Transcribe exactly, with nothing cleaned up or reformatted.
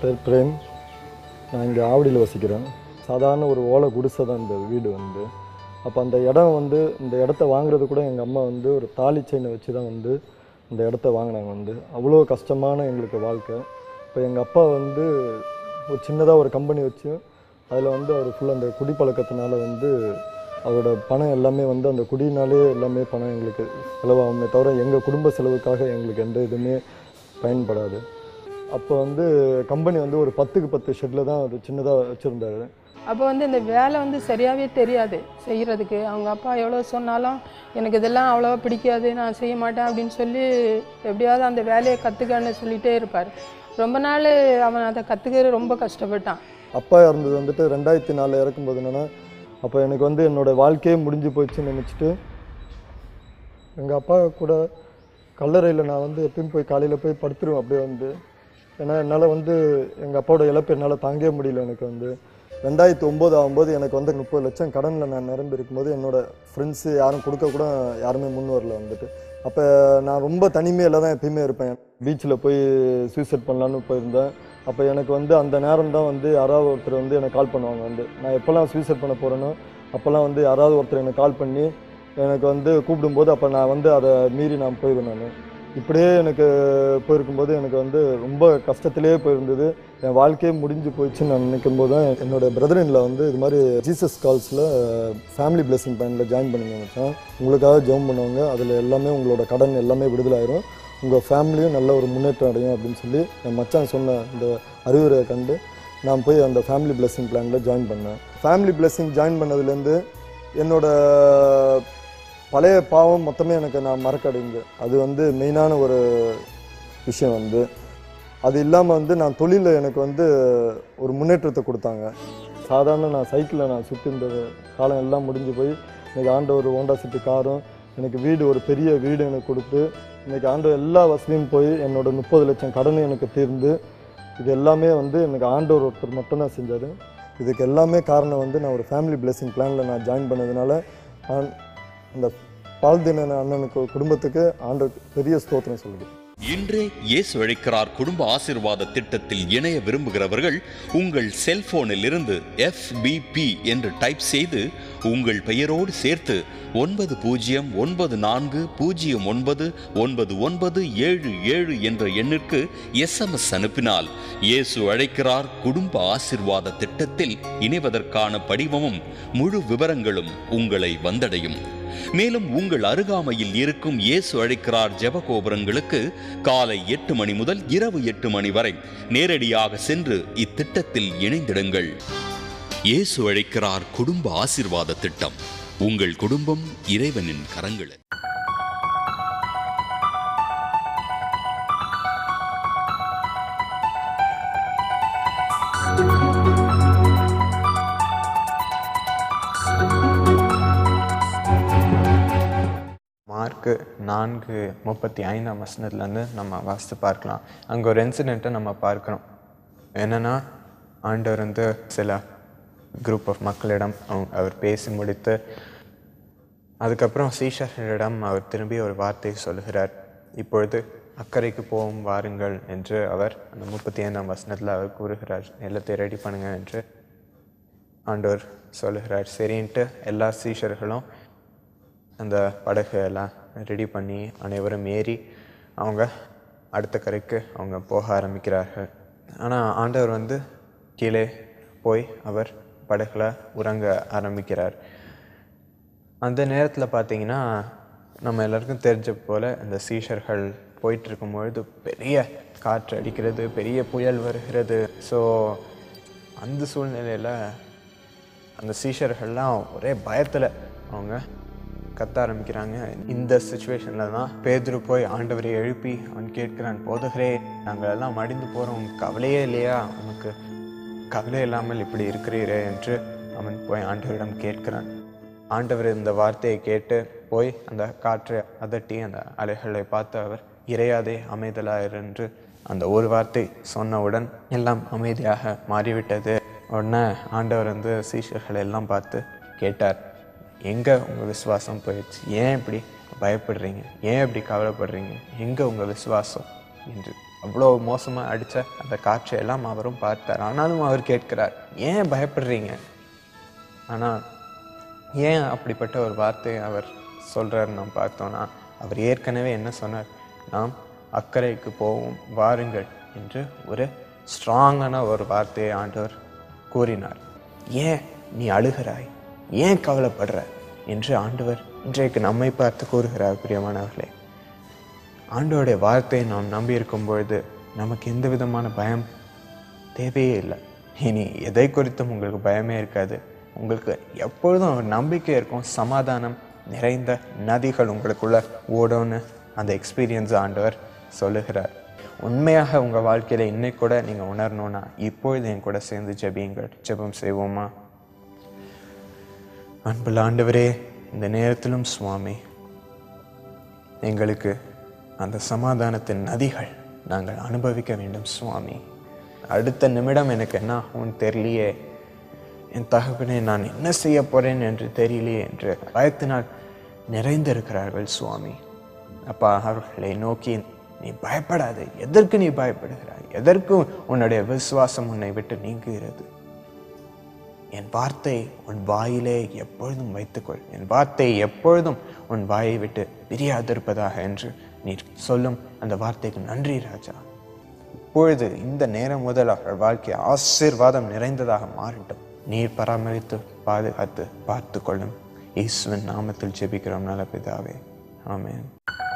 பேர் பிரேம். நான் இங்கே ஆவடியில் வசிக்கிறேன். சாதாரண ஒரு ஓலை குடிசை தான் இந்த வீடு வந்து. அப்போ அந்த இடம் வந்து இந்த இடத்த வாங்குறது கூட எங்கள் அம்மா வந்து ஒரு தாலி செயினை வச்சு தான் வந்து இந்த இடத்த வாங்கினாங்க. வந்து அவ்வளோ கஷ்டமான எங்களுக்கு வாழ்க்கை. இப்போ எங்கள் அப்பா வந்து ஒரு சின்னதாக ஒரு கம்பெனி வச்சு அதில் வந்து அவர் ஃபுல்லாக அந்த குடிப்பழக்கத்தினால வந்து அவரோட பணம் எல்லாமே வந்து அந்த குடினாலே எல்லாமே பணம் எங்களுக்கு செலவாகுமே தவிர எங்கள் குடும்ப செலவுக்காக எங்களுக்கு எந்த இதுவுமே பயன்படாது. அப்போ வந்து கம்பெனி வந்து ஒரு பத்துக்கு பத்து ஷெட்டில் தான் அது சின்னதாக வச்சுருந்தாரு. அப்போ வந்து இந்த வேலை வந்து சரியாகவே தெரியாது செய்கிறதுக்கு. அவங்க அப்பா எவ்வளோ சொன்னாலும் எனக்கு இதெல்லாம் அவ்வளோவா பிடிக்காது, நான் செய்ய மாட்டேன் அப்படின்னு சொல்லி எப்படியாவது அந்த வேலையை கற்றுக்கன்னு சொல்லிகிட்டே இருப்பார். ரொம்ப நாள் அவன் அதை கற்றுக்க ரொம்ப கஷ்டப்பட்டான். அப்பா இறந்தது வந்துட்டு ரெண்டாயிரத்தி நாலில் இறக்கும்போது என்னென்னா, அப்போ எனக்கு வந்து என்னோடய வாழ்க்கையே முடிஞ்சு போயிடுச்சுன்னு நினச்சிட்டு எங்கள் அப்பா கூட கல்லறையில் நான் வந்து எப்பயும் போய் காலையில் போய் படுத்துருவேன். அப்படியே வந்து ஏன்னா என்னால் வந்து எங்கள் அப்பாவோட இழப்பு என்னால் தாங்கவே முடியல. எனக்கு வந்து ரெண்டாயிரத்தி ஒம்பது ஆகும்போது எனக்கு வந்து முப்பது லட்சம் கடனில் நான் நிரம்பி இருக்கும்போது என்னோடய ஃப்ரெண்ட்ஸு யாரும் கொடுக்க கூட யாருமே முன் வரல வந்துட்டு. அப்போ நான் ரொம்ப தனிமையில் தான் எப்பயுமே இருப்பேன். பீச்சில் போய் சூசைட் பண்ணலான்னு போயிருந்தேன். அப்போ எனக்கு வந்து அந்த நேரம் தான் வந்து யாராவது ஒருத்தர் வந்து எனக்கு கால் பண்ணுவாங்க. வந்து நான் எப்போல்லாம் சூசைட் பண்ண போகிறேனோ அப்போல்லாம் வந்து யாராவது ஒருத்தர் எனக்கு கால் பண்ணி எனக்கு வந்து கூப்பிடும்போது அப்போ நான் வந்து அதை மீறி நான் போயிடுவேன். நான் இப்படியே எனக்கு போயிருக்கும்போது எனக்கு வந்து ரொம்ப கஷ்டத்திலே போயிருந்தது. என் வாழ்க்கையே முடிஞ்சு போயிடுச்சுன்னு நான் நினைக்கும் போது தான் என்னோடய பிரதரின்ல வந்து இது மாதிரி ஜீசஸ் கால்ஸில் ஃபேமிலி பிளெஸிங் பிளானில் ஜாயின் பண்ணிங்க மச்சான், உங்களுக்காக ஜெபம் பண்ணுவாங்க, அதில் எல்லாமே உங்களோட கடன் எல்லாமே விடுதலாயிரும், உங்கள் ஃபேமிலியும் நல்ல ஒரு முன்னேற்றம் அடையும் அப்படின்னு சொல்லி என் மச்சான் சொன்ன இந்த அறிவுரையை கண்டு நான் போய் அந்த ஃபேமிலி பிளெஸிங் பிளானில் ஜாயின் பண்ணேன். ஃபேமிலி பிளெஸிங் ஜாயின் பண்ணதுலேருந்து என்னோடய பழைய பாவம் மொத்தமே எனக்கு நான் மறக்கடைந்து, அது வந்து மெயினான ஒரு விஷயம். வந்து அது இல்லாமல் வந்து நான் தொழிலில் எனக்கு வந்து ஒரு முன்னேற்றத்தை கொடுத்தாங்க. சாதாரண நான் சைக்கிளில் நான் சுற்றி இருந்த காலம் எல்லாம் முடிஞ்சு போய் இன்றைக்கி ஆண்டவர் ஹோண்டா சிட்டி காரும் எனக்கு வீடு ஒரு பெரிய வீடு எனக்கு கொடுத்து இன்றைக்கி ஆண்டவர் எல்லா வசதியும் போய் என்னோடய முப்பது லட்சம் கடனும் எனக்கு தீர்ந்து இது எல்லாமே வந்து எனக்கு ஆண்டவர் ஒருத்தர் மட்டும்தான் செஞ்சார். இதுக்கு எல்லாமே காரணம் வந்து நான் ஒரு ஃபேமிலி பிளெஸிங் பிளானில் நான் ஜாயின் பண்ணதுனால நான் இந்த பால்தின அண்ணனுக்கு குடும்பத்துக்கு ஆண்டவருக்கு பெரிய ஸ்தோத்திரம் சொல்லுது. இன்றே இயேசு அழைக்கிறார் குடும்ப ஆசீர்வாத திட்டத்தில் இணைய விரும்புகிறவர்கள் உங்கள் செல்போனில் இருந்து எஃப் பி பி என்று டைப் செய்து உங்கள் பெயரோடு சேர்த்து ஒன்பது பூஜ்ஜியம் ஒன்பது நான்கு பூஜ்ஜியம் ஒன்பது ஒன்பது ஒன்பது ஏழு ஏழு என்ற எண்ணிற்கு எஸ் எம் எஸ் அனுப்பினால் இயேசு அழைக்கிறார் குடும்ப ஆசீர்வாத திட்டத்தில் இணைவதற்கான படிவமும் முழு விவரங்களும் உங்களை வந்தடையும். மேலும் உங்கள் அருகாமையில் இருக்கும் இயேசு அழைக்கிறார் ஜெப கோபுரங்களுக்கு காலை எட்டு மணி முதல் இரவு எட்டு மணி வரை நேரடியாக சென்று இத்திட்டத்தில் இணைந்திடுங்கள். இயேசு அழைக்கிறார் குடும்ப ஆசீர்வாத திட்டம். உங்கள் குடும்பம் இறைவனின் கரங்களில். மார்க்கு நான்கு முப்பத்தி ஐந்தாம் வசனத்துலேருந்து நம்ம வாசித்து பார்க்கலாம். அங்கே ஒரு இன்சிடெண்ட்டை நம்ம பார்க்குறோம். என்னென்னா, ஆண்டவர் வந்து சில குரூப் ஆஃப் மக்களிடம் அவங்க அவர் பேசி முடித்து அதுக்கப்புறம் சீஷர்களிடம் அவர் திரும்பி ஒரு வார்த்தை சொல்லுகிறார். இப்பொழுது அக்கறைக்கு போகும் வாருங்கள் என்று அவர் அந்த முப்பத்தி ஐந்தாம் வசனத்தில் அவர் கூறுகிறார். எல்லாத்தையும் ரெடி பண்ணுங்க என்று ஆண்டவர் சொல்லுகிறார். சரின்ட்டு எல்லா சீஷர்களும் அந்த படகு எல்லாம் ரெடி பண்ணி அனைவரும் ஏறி அவங்க அடுத்த கரைக்கு அவங்க போக ஆரம்பிக்கிறார்கள். ஆனால் ஆண்டவர் வந்து கீழே போய் அவர் படகுல உறங்க ஆரம்பிக்கிறார். அந்த நேரத்தில் பார்த்தீங்கன்னா நம்ம எல்லாருக்கும் தெரிஞ்ச போல் அந்த சீஷர்கள் போயிட்டு இருக்கும்பொழுது பெரிய காற்று அடிக்கிறது, பெரிய புயல் வருகிறது. ஸோ அந்த சூழ்நிலையில் அந்த சீஷர்கள்லாம் ஒரே பயத்தில் அவங்க கத்த ஆரம்பிக்கிறாங்க. இந்த சுச்சுவேஷனில் தான் பேதுரு போய் ஆண்டவரை எழுப்பி அவன் கேட்கிறான், போதகரே, நாங்கள் எல்லாம் மடிந்து போகிறோம், உனக்கு கவலையே இல்லையா? உனக்கு கவலை இல்லாமல் இப்படி இருக்கிறீரே என்று அவன் போய் ஆண்டவரிடம் கேட்கிறான். ஆண்டவர் இந்த வார்த்தையை கேட்டு போய் அந்த காற்றை அதட்டி அந்த அலைகளை பார்த்து அவர் இறையாதே அமைதலாயிரு என்று அந்த ஒரு வார்த்தை சொன்னவுடன் எல்லாம் அமைதியாக மாறிவிட்டது. உடனே ஆண்டவர் வந்து சீஷர்களை எல்லாம் பார்த்து கேட்டார், எங்கே உங்கள் விசுவாசம் போயிடுச்சு? ஏன் இப்படி பயப்படுறீங்க? ஏன் இப்படி கவலைப்படுறீங்க? எங்கே உங்கள் விசுவாசம் என்று அவ்வளோ மோசமாக அடித்த அந்த காட்சியெல்லாம் அவரும் பார்த்தார். ஆனாலும் அவர் கேட்கிறார், ஏன் பயப்படுறீங்க? ஆனால் ஏன் அப்படிப்பட்ட ஒரு வார்த்தையை அவர் சொல்கிறார் நாம் பார்த்தோன்னா, அவர் ஏற்கனவே என்ன சொன்னார்? நாம் அக்கறைக்கு போவோம் வாருங்கள் என்று ஒரு ஸ்ட்ராங்கான ஒரு வார்த்தையை ஆண்டவர் கூறினார். ஏன் நீ அழுகிறாய், ஏன் கவலைப்படுற என்று ஆண்டவர் இன்றைக்கு நம்மை பார்த்து கூறுகிறார். பிரியமானவர்களே, ஆண்டவருடைய வார்த்தையை நாம் நம்பி இருக்கும் பொழுது நமக்கு எந்த விதமான பயம் தேவையே இல்லை. இனி எதை குறித்தும் உங்களுக்கு பயமே இருக்காது. உங்களுக்கு எப்பொழுதும் ஒரு நம்பிக்கை இருக்கும். சமாதானம் நிறைந்த நதிகள் உங்களுக்குள்ள ஓடும்னு அந்த எக்ஸ்பீரியன்ஸ் ஆண்டவர் சொல்லுகிறார். உண்மையாக உங்கள் வாழ்க்கையில் இன்னைக்கு கூட நீங்கள் உணரணும்னா இப்பொழுது என் கூட சேர்ந்து ஜெபியுங்கள். ஜெபம் செய்வோமா? அன்புள்ள ஆண்டவரே, இந்த நேரத்திலும் சுவாமி, எங்களுக்கு அந்த சமாதானத்தின் நதிகள் நாங்கள் அனுபவிக்க வேண்டும் சுவாமி. அடுத்த நிமிடம் எனக்கு என்ன ஆகும்னு தெரியலையே, என் தகப்பனே நான் என்ன செய்ய போறேன் என்று தெரியலையே என்று பயத்தினால் நிறைந்திருக்கிறார்கள் சுவாமி. அப்பா, அவர்களை நோக்கி நீ பயப்படாதே. எதற்கு நீ பயப்படுகிறாய்? எதற்கு உன்னுடைய விசுவாசம் உன்னை விட்டு நீங்குகிறது? என் வார்த்தை உன் வாயிலே எப்பொழுதும் வைத்துக்கொள். என் வார்த்தை எப்பொழுதும் உன் வாயை விட்டு பிரியாதிருப்பதாக என்று நீர் சொல்லும் அந்த வார்த்தைக்கு நன்றி ராஜா. இப்பொழுது இந்த நேரம் முதல் அவர்கள் வாழ்க்கை ஆசீர்வாதம் நிறைந்ததாக மாறட்டும். நீர் பராமரித்து பாதுகாத்து பார்த்து கொள்ளும். இயேசுவின் நாமத்தில் ஜெபிக்கிறோம் நல்ல பிதாவே, ஆமென்.